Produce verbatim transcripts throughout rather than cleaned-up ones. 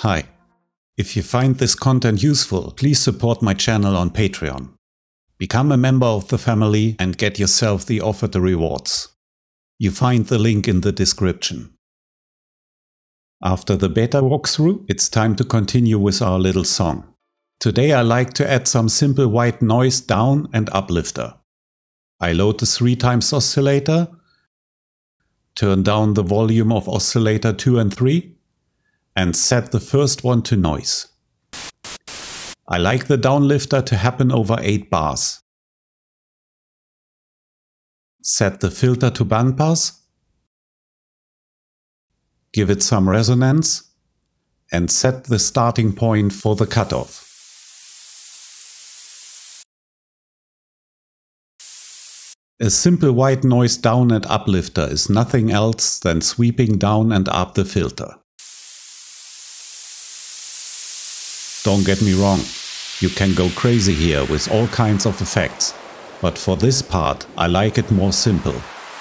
Hi. If you find this content useful, please support my channel on Patreon. Become a member of the family and get yourself the offered rewards. You find the link in the description. After the beta walkthrough, it's time to continue with our little song. Today I like to add some simple white noise down and uplifter. I load the three times oscillator, turn down the volume of oscillator two and three, and set the first one to noise. I like the downlifter to happen over eight bars. Set the filter to bandpass, give it some resonance, and set the starting point for the cutoff. A simple white noise down and uplifter is nothing else than sweeping down and up the filter. Don't get me wrong, you can go crazy here with all kinds of effects, but for this part I like it more simple.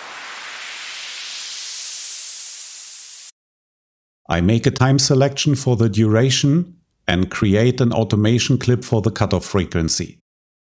I make a time selection for the duration and create an automation clip for the cutoff frequency.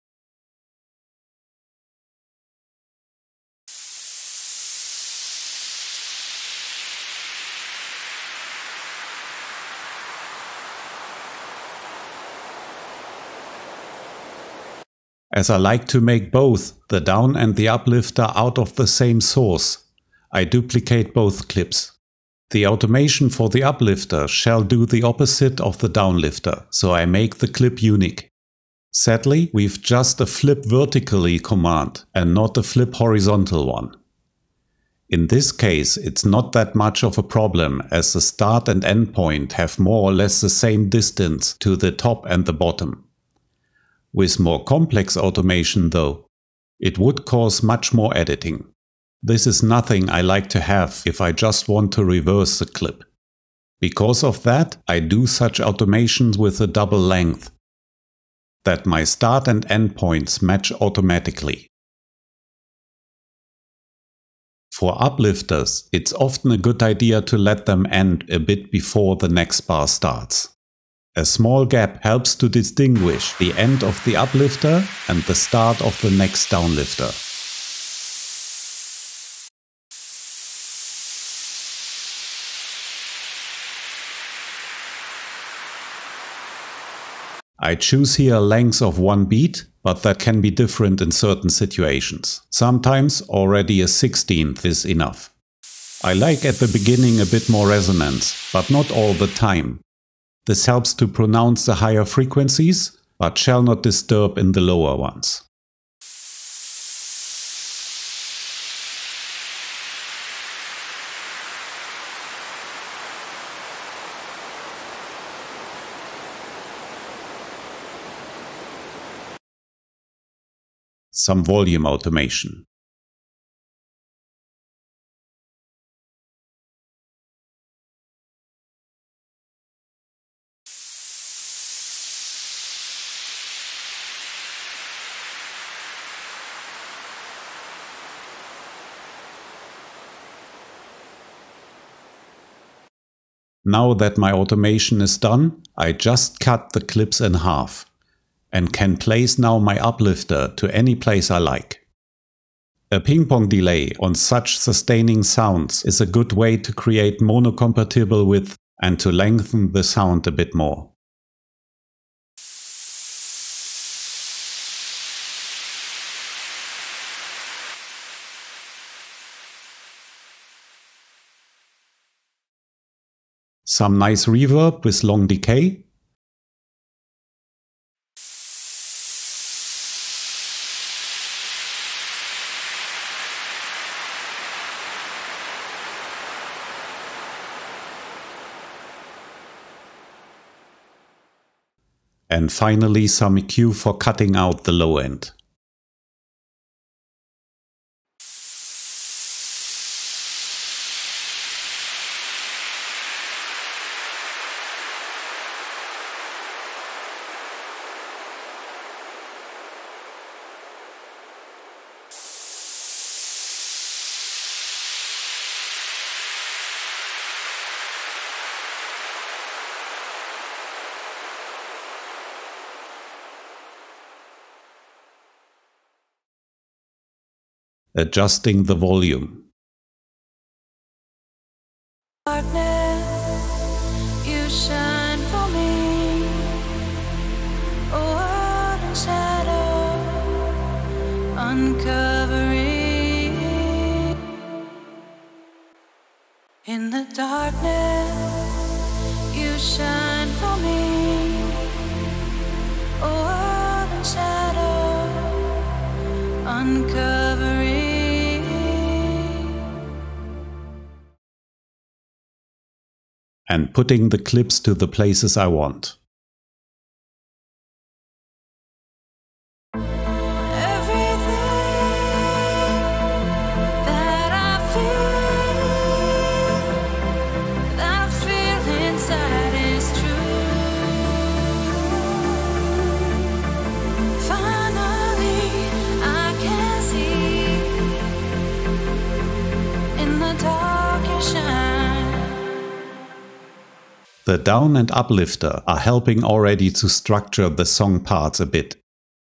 As I like to make both the down and the uplifter out of the same source, I duplicate both clips. The automation for the uplifter shall do the opposite of the downlifter, so I make the clip unique. Sadly, we've just a flip vertically command and not a flip horizontal one. In this case, it's not that much of a problem, as the start and end point have more or less the same distance to the top and the bottom. With more complex automation though, it would cause much more editing. This is nothing I like to have if I just want to reverse the clip. Because of that, I do such automations with a double length, that my start and end points match automatically. For uplifters, it's often a good idea to let them end a bit before the next bar starts. A small gap helps to distinguish the end of the uplifter and the start of the next downlifter. I choose here a length of one beat, but that can be different in certain situations. Sometimes already a sixteenth is enough. I like at the beginning a bit more resonance, but not all the time. This helps to pronounce the higher frequencies, but shall not disturb in the lower ones. Some volume automation. Now that my automation is done, I just cut the clips in half and can place now my uplifter to any place I like. A ping-pong delay on such sustaining sounds is a good way to create mono-compatible width and to lengthen the sound a bit more. Some nice reverb with long decay. And finally some E Q for cutting out the low end. adjusting the volume. You shine for me, a world in shadow, uncovering. In the darkness, you shine for me, a world in shadow, uncovering. And putting the clips to the places I want. The down and uplifter are helping already to structure the song parts a bit.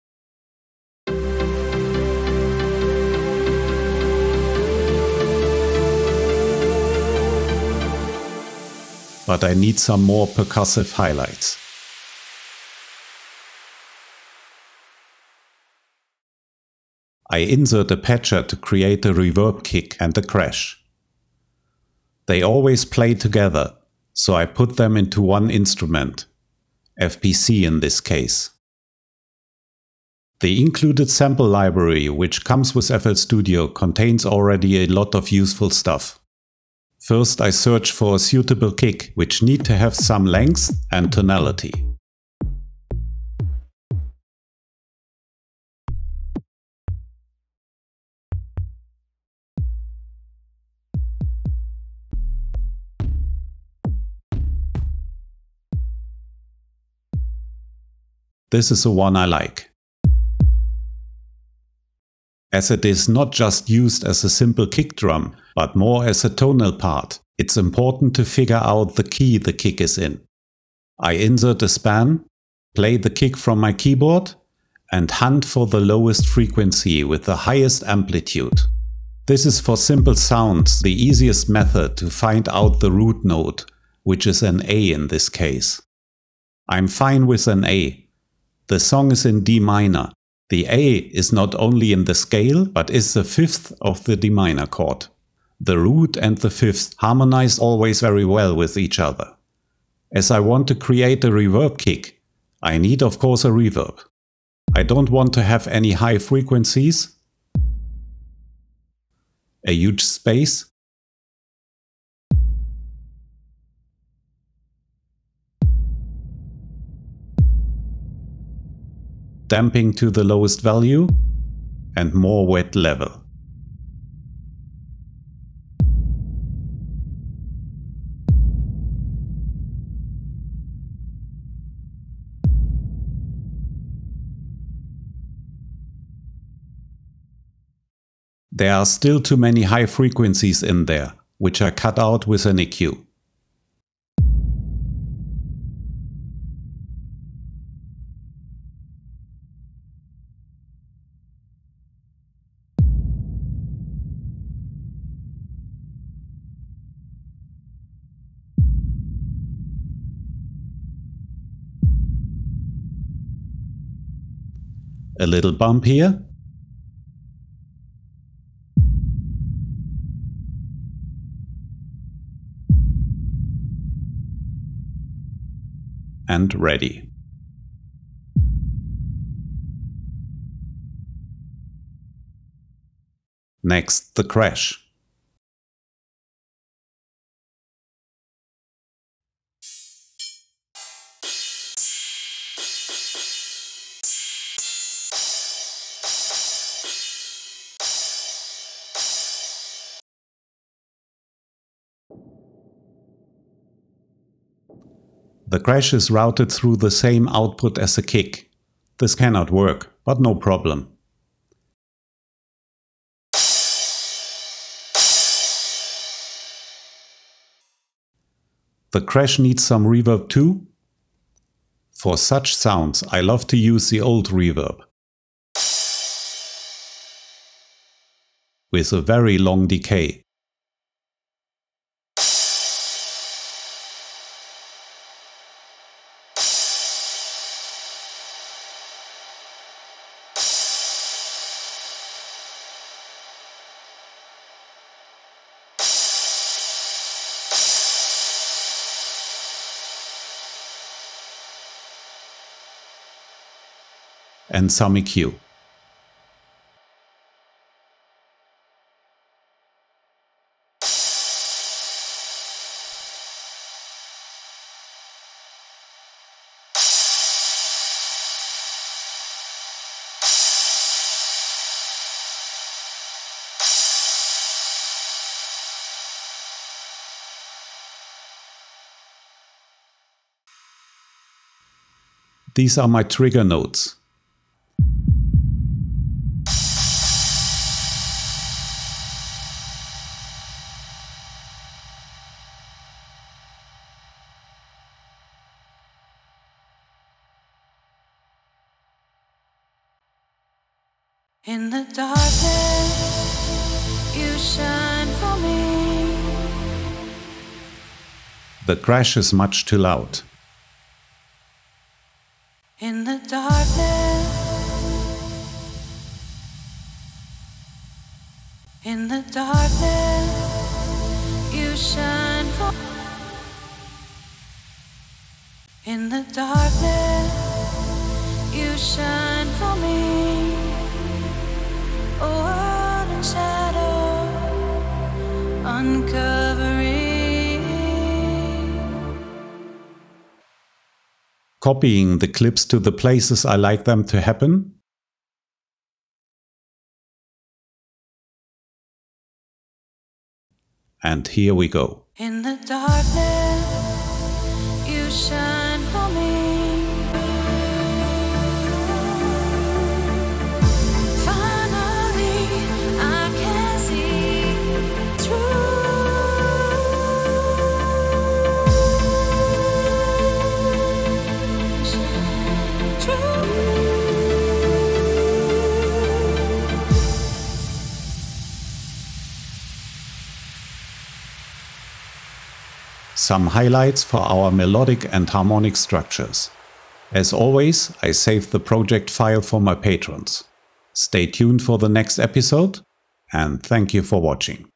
But I need some more percussive highlights. I insert a patcher to create a reverb kick and a crash. They always play together, so I put them into one instrument, F P C in this case. The included sample library, which comes with F L Studio, contains already a lot of useful stuff. First, I search for a suitable kick, which need to have some length and tonality. This is the one I like. As it is not just used as a simple kick drum, but more as a tonal part, it's important to figure out the key the kick is in. I insert a span, play the kick from my keyboard, and hunt for the lowest frequency with the highest amplitude. This is for simple sounds the easiest method to find out the root note, which is an A in this case. I'm fine with an A. The song is in D minor. The A is not only in the scale, but is the fifth of the D minor chord. The root and the fifth harmonize always very well with each other. As I want to create a reverb kick, I need of course a reverb. I don't want to have any high frequencies, a huge space, damping to the lowest value, and more wet level. There are still too many high frequencies in there, which I cut out with an E Q. A little bump here. And ready. Next, the crash. The crash is routed through the same output as a kick. This cannot work, but no problem. The crash needs some reverb too. For such sounds, I love to use the old reverb. with a very long decay. And some E Q. These are my trigger notes. In the darkness, you shine for me. The crash is much too loud. In the darkness, in the darkness, you shine for. In the darkness, you shine for me. A world in shadow, uncovering. Copying the clips to the places I like them to happen. And here we go. In the darkness, you shine for me. Some highlights for our melodic and harmonic structures. As always, I saved the project file for my patrons. Stay tuned for the next episode, and thank you for watching.